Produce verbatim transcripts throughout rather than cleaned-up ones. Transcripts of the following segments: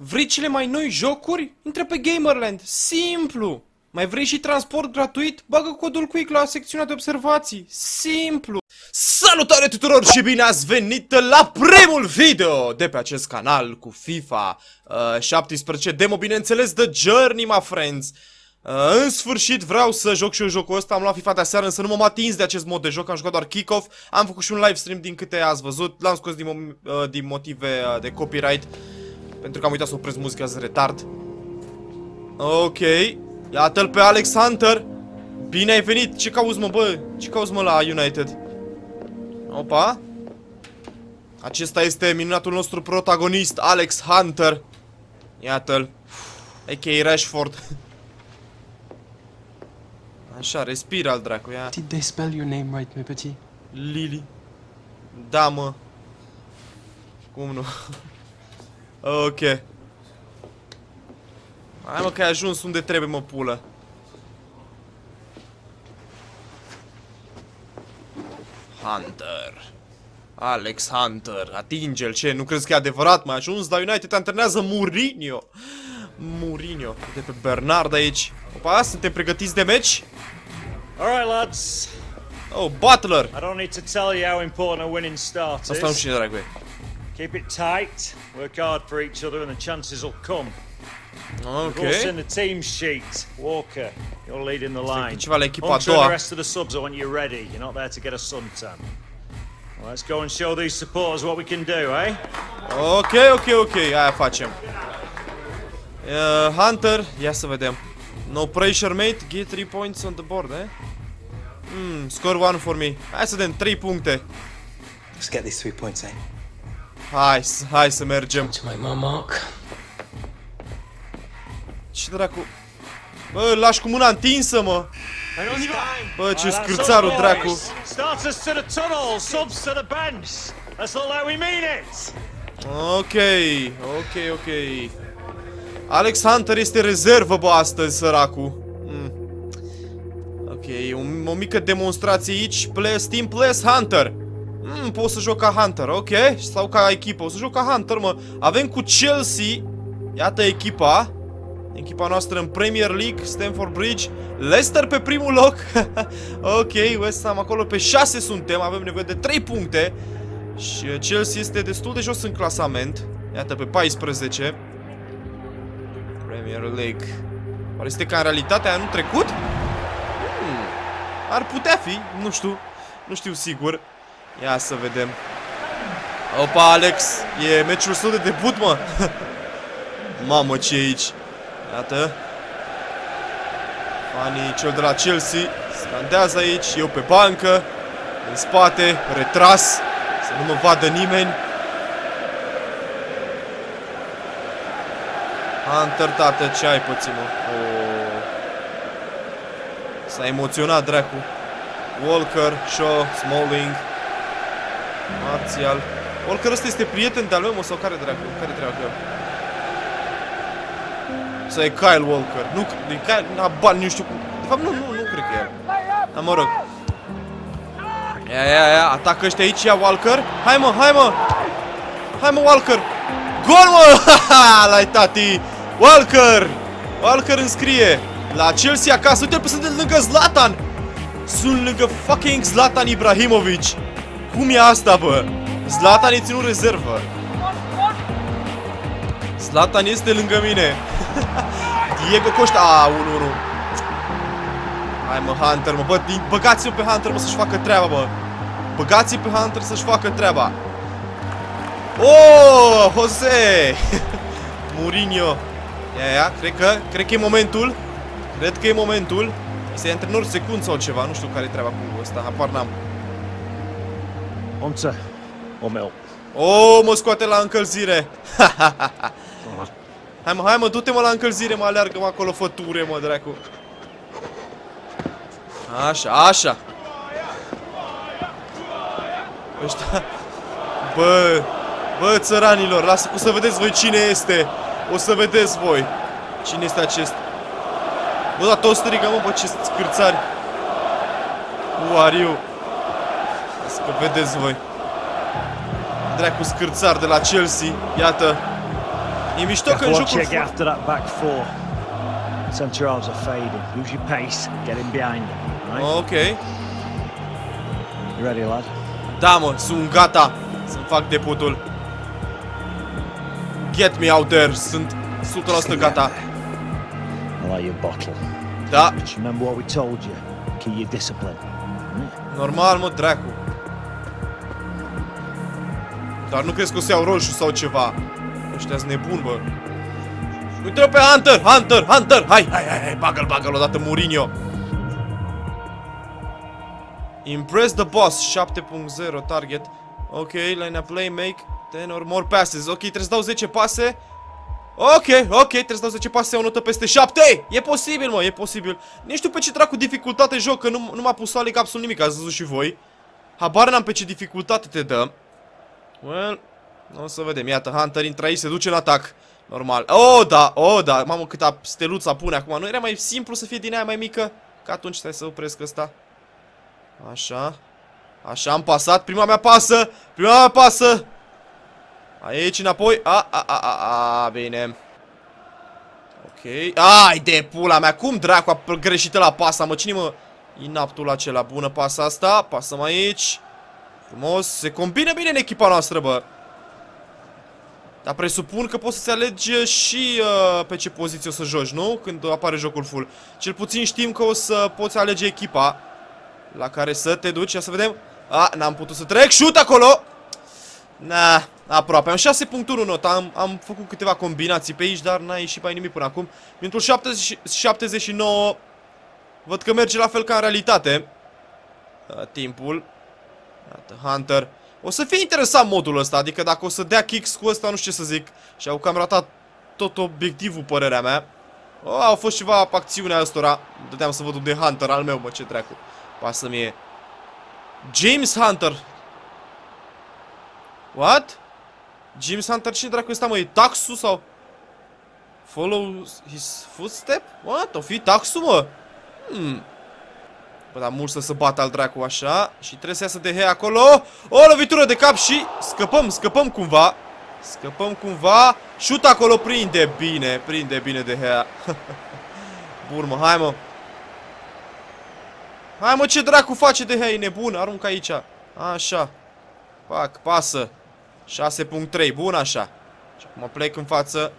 Vrei cele mai noi jocuri? Intră pe Gamerland. Simplu. Mai vrei și transport gratuit? Bagă codul Quick la secțiunea de observații. Simplu. Salutare tuturor și bine ați venit la primul video de pe acest canal cu FIFA uh, șaptesprezece demo, bineînțeles, The Journey, my friends. Uh, în sfârșit vreau să joc și eu jocul ăsta. Am luat FIFA de aseară, însă nu m-am atins de acest mod de joc. Am jucat doar kick-off. Am făcut și un live stream din câte ați văzut. L-am scos din, uh, din motive uh, de copyright, pentru că am uitat să opresc muzica, să retard. Ok. Iată-l pe Alex Hunter. Bine ai venit. Ce cauzi, mă, bă? Ce cauzi, mă, la United? Opa. Acesta este minunatul nostru protagonist, Alex Hunter. Iată-l, a k a. Rashford. Așa, respiră al dracu, ia. Did they spell your name right, my petit? Lily. Da, mă. Cum nu? Ok. Hai, mă, că ai ajuns unde trebuie, mă, pulă. Hunter. Alex Hunter. Atinge-l, ce? Nu crezi că e adevărat? Mai ajuns la United, te antrenează Mourinho. Mourinho. De pe Bernard aici. Opa, suntem pregătiți de meci? Alright, lads. Oh, Butler. I don't need to tell you how important a winning start is. Asta nu știu, dragule. Keep it tight, work hard for each other, and the chances will come. Ok. We've all seen the team sheet. Walker, you're leading the line. Ceva la echipa a Hunter and doua. the rest of the subs, I want you ready. You're not there to get a suntan. Well, let's go and show these supporters what we can do, eh? Ok, ok, ok, aia facem. uh, Hunter, ia să vedem. No pressure, mate, get three points on the board, eh? Hmm, score one for me. Hai să dăm trei puncte. Let's get these three points, eh? Hai, hai să mergem. To my mom, Mark. Ce dracu? Bă, lași cu mâna întinsă, mă. Bă, ce scârțarul, dracu. Starters to the tunnel, subs to the bench. Let's look like we mean it. Ok, ok, ok. Alex Hunter este rezervă, bă, astăzi, săracul. Mm. Ok, o, o mică demonstrație aici. Plus, team plus Hunter. Mm, pot să joc ca Hunter, ok? Sau ca echipă, o să joc ca Hunter, mă. Avem cu Chelsea. Iată echipa. Echipa noastră în Premier League, Stamford Bridge. Leicester pe primul loc. Ok, West Ham acolo pe șase suntem. Avem nevoie de trei puncte. Și Chelsea este destul de jos în clasament. Iată pe paisprezece. Premier League. Oare este ca în realitatea anul trecut? Hmm. Ar putea fi, nu știu. Nu știu sigur. Ia să vedem. Opa, Alex. E meciul său de debut, mă. Mamă, ce e aici. Iată. Fanii, cel de la Chelsea, scandează aici. Eu pe bancă. În spate, retras. Să nu mă vadă nimeni. Hunter, tată, ce ai pățit, mă? Oh. S-a emoționat, dracu. Walker, Shaw, Smalling, Martial. Walker ăsta este prieten de-al meu, mă, sau care dracu? Care treaba cu el? Sau e Kyle Walker? Nu, e Kyle, n-a bani, nu știu cum. De fapt, nu, nu, nu cred că e el. Dar mă rog. Ia, ia, ia, atacă ăștia aici, ia Walker. Hai, mă, hai, mă. Hai, mă, Walker. Gol, mă! Haha, la tati. Walker! Walker înscrie. La Chelsea acasă. Uite-l, sunt lângă Zlatan. Sunt lângă fucking Zlatan Ibrahimovic. Cum e asta, bă? Zlatan e ținut rezervă. Zlatan este lângă mine. Diego Costa. A, unu unu. Hai, mă, Hunter, mă, bă, băgați-o pe Hunter, mă, să-și facă treaba, bă. Băgați-o pe Hunter să-și facă treaba. Oh, Jose. Mourinho. Ia, ia, cred că, cred că e momentul. Cred că e momentul. Este antrenor secund sau ceva, nu știu care e treaba cu ăsta, apar n-am. Hunter or milk? Oh, mă scoate la încălzire. Hai, mă, hai, mă, du-te, mă, la încălzire, mă, aleargă-mă acolo, făture, mă, dracu. Așa, așa. Ăștia. Bă, bă, țăranilor, lasă, o să vedeți voi cine este. O să vedeți voi cine este acest. Bă, da, tot strigă, mă, bă, ce scârțari. Who are you? Lasă că vedeți voi. Dracu scârțar de la Chelsea. Iată. E mișto că în jocul... after that back four. Centrals are fading. Use your pace. Get in behind them. Right? Ok. You ready, lad? Da, mă, sunt gata să-mi fac debutul. Get me out there. Sunt o sută la sută gata. I like your bottle. Da. Just remember what we told you. Keep your discipline. Normal, mă, dracu. Dar nu crezi că o să iau roșu sau ceva? Ăștia-s nebun, bă. Uite-l pe Hunter! Hunter! Hunter! Hai, hai, hai, hai, bagă-l, bagă-l odată, Mourinho. Impress the boss, șapte punct zero target. Ok, line-up play, make ten or more passes. Ok, trebuie să dau zece pase. Ok, ok, trebuie să dau zece pase, o notă peste șapte. E posibil, mă, e posibil. Nu știu pe ce dracu dificultate joc, că nu, nu m-a pus să aleg absolut nimic, ați văzut și voi. Habar n-am pe ce dificultate te dă. Well, o să vedem, iată, Hunter intră aici, se duce în atac. Normal. Oh, da, oh, da, mamă, câta steluța pune acum. Nu era mai simplu să fie din aia mai mică? Că atunci stai să opresc ăsta. Așa. Așa, am pasat, prima mea pasă. Prima mea pasă. Aici, înapoi. A, a, a, a, a, bine. Ok. Ai de pula mea, cum dracu a greșită la pasa, mă, cine mă? Inaptul acela, bună pasa asta. Pasăm aici. Frumos, se combine bine în echipa noastră, bă. Dar presupun că poți să-ți alegi și uh, pe ce poziție o să joci, nu? Când apare jocul full. Cel puțin știm că o să poți alege echipa la care să te duci. Ia să vedem. A, n-am putut să trec. Shoot acolo! Na, aproape. Am șase punct unu nota. Am, am făcut câteva combinații pe aici, dar n-a ieșit mai nimic până acum. Minutul șaptezeci și nouă. Văd că merge la fel ca în realitate. Uh, timpul. Iată, Hunter. O să fie interesant modul ăsta, adică dacă o să dea kicks cu ăsta, nu știu ce să zic. Și au cam ratat tot obiectivul, părerea mea. Oh, au fost ceva acțiunea ăstora. Dădeam să văd unde Hunter al meu, mă, ce treacu. Pasă mie. James Hunter. What? James Hunter, cine dracu ăsta, mă? E Taxu sau? Follow his footstep? What? O fi Taxu, mă? Hmm. Bă, dar mult să se bată al dracu așa. Și trebuie să iasă De Gea acolo. O lovitură de cap și scăpăm, scăpăm cumva. Scăpăm cumva. Șut acolo, prinde bine. Prinde bine De Gea. Bun, mă, hai, mă. Hai, mă, ce dracu face De Gea, e nebun. Aruncă aici. Așa. Pac, pasă. șase punct trei, bun așa. Și acum plec în față.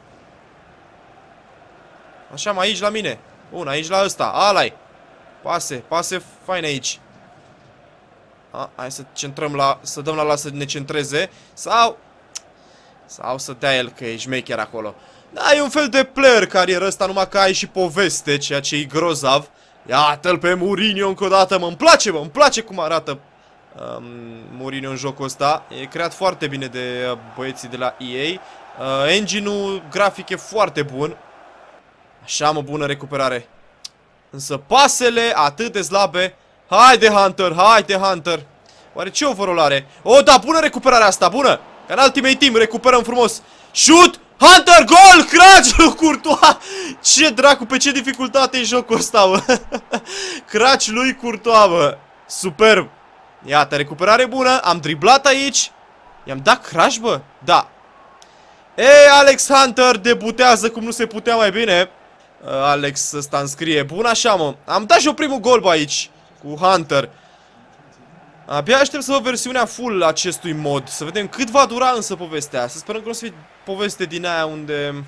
Așa, mă, aici la mine. Bun, aici la ăsta, ala-i. Pase, pase faine aici. A, hai să centrăm la, să dăm la la să ne centreze. Sau Sau să dea el că e șmecher acolo. Da, e un fel de player carieră ăsta, numai că ai și poveste, ceea ce e grozav. Iată-l pe Mourinho încă o dată, mă, îmi place, mă, îmi place cum arată um, Mourinho în jocul ăsta. E creat foarte bine de uh, băieții de la E A. uh, Engine-ul grafic e foarte bun. Așa, mă, bună recuperare. Însă pasele atât de slabe. Haide, Hunter, haide, Hunter. Oare ce overall are? O, da, bună recuperarea asta, bună. Ca în Ultimate Team, recuperăm frumos. Shoot! Hunter, gol! Craci, Courtois! Ce dracu, pe ce dificultate e jocul ăsta, bă? Craci lui Courtois, bă. Superb. Iată, recuperare bună. Am driblat aici. I-am dat crash, bă? Da. Ei, Alex Hunter debutează cum nu se putea mai bine. uh, Alex ăsta înscrie. Bun așa, mă. Am dat și eu primul gol, bă, aici cu Hunter. Abia aștept să văd versiunea full acestui mod. Să vedem cât va dura însă povestea. Să sperăm că nu o să fie poveste din aia unde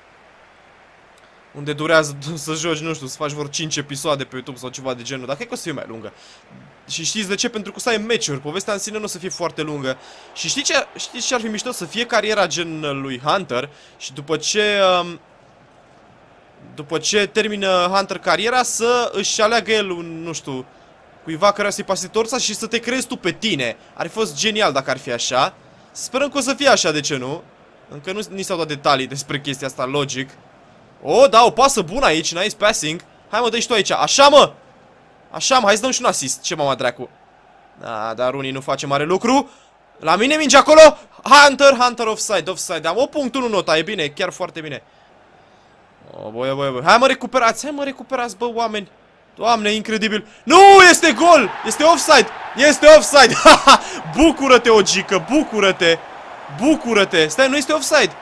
Unde durează să joci, nu știu, să faci vreo cinci episoade pe YouTube sau ceva de genul. Dar cred că o să fie mai lungă. Și știți de ce? Pentru că o să ai meciuri. Povestea în sine nu o să fie foarte lungă. Și știți ce, știți ce ar fi mișto? Să fie cariera gen lui Hunter. Și după ce um, După ce termină Hunter cariera, să își aleagă el un, nu știu, cuiva care să-i pase torța și să te creezi tu pe tine. Ar fi fost genial dacă ar fi așa. Sperăm că o să fie așa, de ce nu? Încă nu ni s-au dat detalii despre chestia asta, logic. O, da, o pasă bună aici, nice passing. Hai, mă, dă-i și tu aici, așa, mă. Așa, mă, hai să dăm și un assist. Ce, mama dracu? Da, dar unii nu face mare lucru. La mine minge acolo. Hunter, Hunter offside, offside. Am o punct unu nota, e bine, chiar foarte bine. O, băi, băi, băi. Hai, mă, recuperați, hai, mă, recuperați, bă, oameni. Doamne, incredibil. Nu, este gol! Este offside! Este offside! Bucură-te, Ogică, bucură-te! Bucură-te! Stai, nu este offside!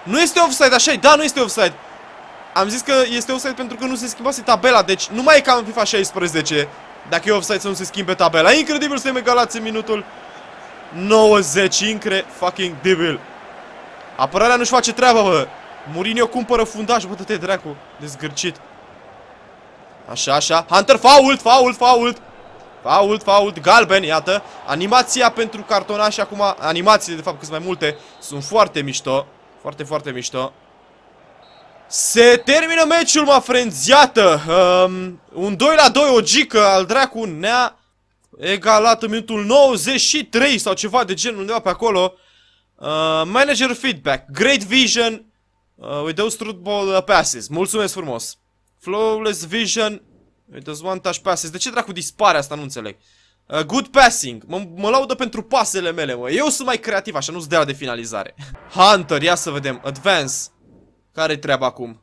Nu este offside, așa e, da, nu este offside. Am zis că este offside pentru că nu se schimbase tabela, deci nu mai e ca în FIFA șaisprezece. Dacă e offside să nu se schimbe tabela. Incredibil, suntem egalați în minutul nouăzeci, incre fucking debil. Apărarea nu-și face treaba, bă. Mourinho cumpără fundaj, bă, dă-te dracu, dezgârcit. Așa, așa, Hunter, fault, fault, fault. Fault, fault, galben, iată. Animația pentru cartonaș acum, animațiile de fapt cât mai multe, sunt foarte mișto. Foarte, foarte mișto. Se termină meciul, mă, friends, iată. um, Un doi la doi, o gică al dracu ne-a egalat în minutul nouăzeci și trei sau ceva de genul, undeva pe acolo. uh, Manager feedback, great vision uh, with those through ball uh, passes. Mulțumesc frumos. Flawless vision with those one touch passes. De ce dracu dispare asta, nu înțeleg. uh, Good passing, mă, mă laudă pentru pasele mele, mă. Eu sunt mai creativ, așa, nu-ți dea de finalizare. Hunter, ia să vedem, advance. Care-i treaba acum?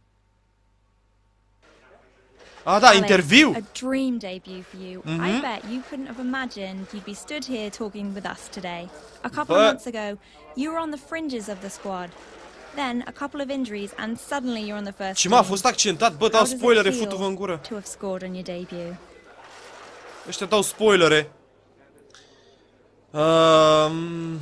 Ah, da, Alex, interviu. A dream debut for you. I Mhm. bet you couldn't have imagined you'd be stood here talking with us today. A couple But- of months ago, you were on the fringes of the squad. Then a couple of injuries, and suddenly you're on the first Și mă, a team. fost accentat. Bă, How dau does it spoilere, feel futu-vă în gură. to have scored on your debut? Ăștia dau spoilere. Um,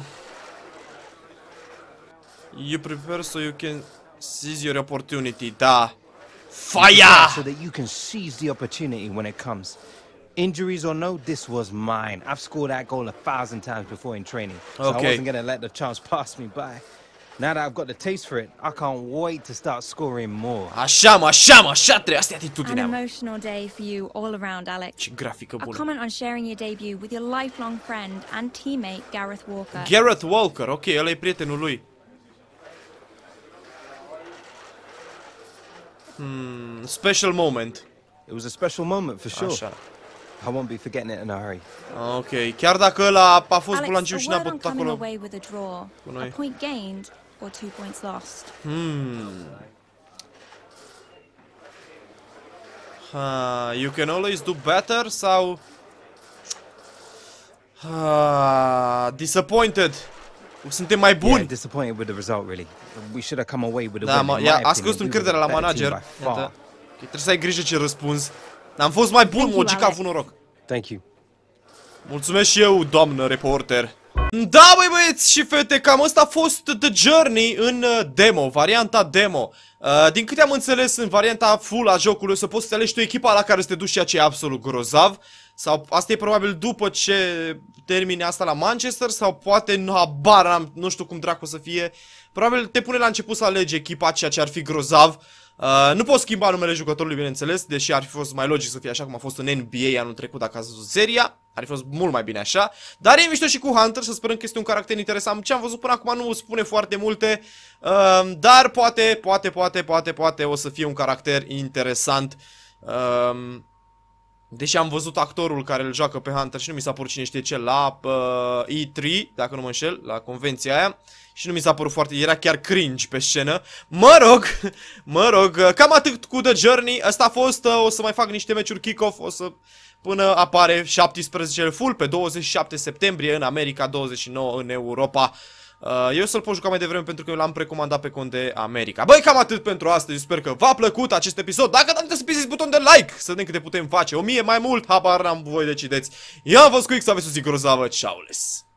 you prepare so you can seize your opportunity. Da. Fire! So that you can seize the opportunity when it comes. Injuries or no, this was mine. I've scored that goal a thousand times before in training. So Okay. I wasn't going to let the chance pass me by. Now that I've got the taste for it, I can't wait to start scoring more. Așa, mă, așa, mă, așa trebuie. Asta e An atitudinea, mă. emotional day for you all around, Alex. Ce grafică A bună. comment on sharing your debut with your lifelong friend and teammate Gareth Walker. Gareth Walker, ok, ăla e prietenul lui. Hmm, special moment. It was a special moment for sure. Așa. I won't be forgetting it in a hurry. Ok, chiar dacă ăla a fost Alex, bulangiu a și n-a word on bătut coming acolo. away with a draw. Cu noi. A point gained or two points lost. Hmm. Uh, you can always do better sau... Uh, disappointed. Suntem mai Yeah, buni. disappointed with the result, really. We should have come away with a Da, win. mă, in ia, my a scos opinion. We încrederea were la the better team manager. by Iată. far. Okay, trebuie să ai grijă ce răspunzi. Am fost mai bun, Thank you, Mogica a Alex. avut noroc. Thank you. Mulțumesc și eu, doamnă reporter. Da, băi băieți și fete, cam ăsta a fost The Journey în uh, demo, varianta demo. uh, Din câte am înțeles, în varianta full a jocului o să poți să alegi tu echipa la care să te duci, ceea ce e absolut grozav. Sau asta e probabil după ce termine asta la Manchester. Sau poate, nu, habar n-am, nu știu cum dracu o să fie. Probabil te pune la început să alegi echipa, ceea ce ar fi grozav. Uh, nu poți schimba numele jucătorului, bineînțeles, deși ar fi fost mai logic să fie așa cum a fost în N B A anul trecut dacă ați văzut seria. Ar fi fost mult mai bine așa. Dar e mișto și cu Hunter, să sperăm că este un caracter interesant. Ce am văzut până acum nu spune foarte multe, uh, dar poate, poate, poate, poate, poate o să fie un caracter interesant. Uh, Deși am văzut actorul care îl joacă pe Hunter și nu mi s-a părut cine știe ce la uh, E trei, dacă nu mă înșel, la convenția aia. Și nu mi s-a părut foarte, era chiar cringe pe scenă. Mă rog, mă rog, cam atât cu The Journey. Asta a fost, uh, o să mai fac niște meciuri kick-off, o să până apare șaptesprezece full pe douăzeci și șapte septembrie în America, douăzeci și nouă în Europa. Uh, eu să-l pot juca mai devreme pentru că eu l-am precomandat pe cont de America. Băi, cam atât pentru astăzi. Sper că v-a plăcut acest episod. Dacă nu uitați să apăsați buton de like, să vedem câte putem face. O mie mai mult, habar n-am, voi decideți. Eu am fost Quick, să aveți o zi grozavă. Ciao-les!